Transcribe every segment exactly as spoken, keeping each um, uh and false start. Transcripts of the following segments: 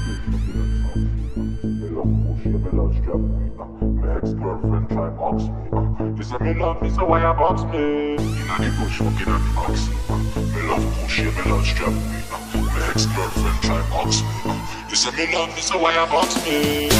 My ex-girlfriend try box me. This is me love me, so why you box me? Inna the bush, fucking at the box. Me love push you, me love strap me. My ex-girlfriend try box me. This is me love me, so why you box me?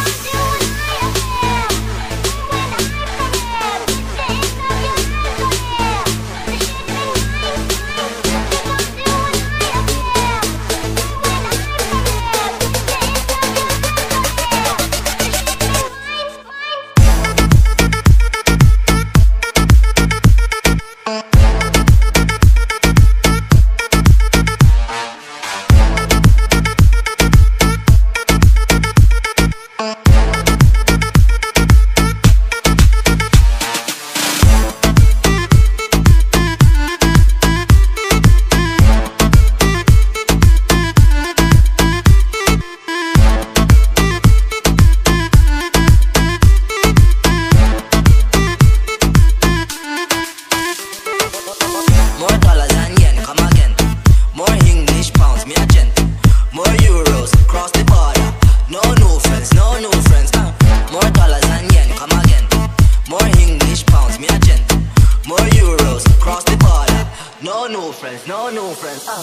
No new friends, no new friends, uh.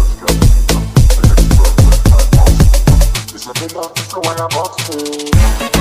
So why I box me?